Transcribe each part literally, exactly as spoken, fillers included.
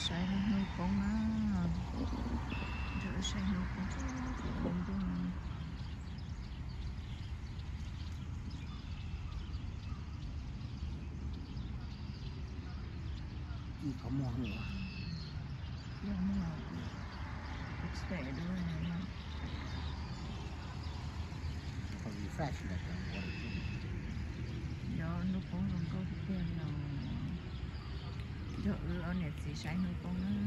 sai hơi con á, rửa sai hơi con con chứ gì có món nữa yang mau stayด้วยนะ còn refresh là cái món do nó cũng không có cái nào giờ ở này thì sai hơi con á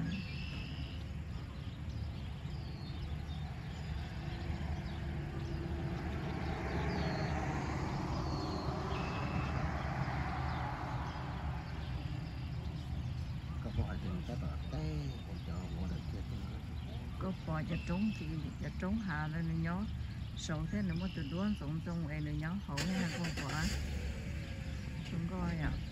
có bỏ tiền cái tờ té còn cho mua được cái có bỏ cho trống thì cho trống hạ lên nó nhó sầu thế nó mới từ đuôn sống trong ấy nó nhó hậu nha con quả chúng coi à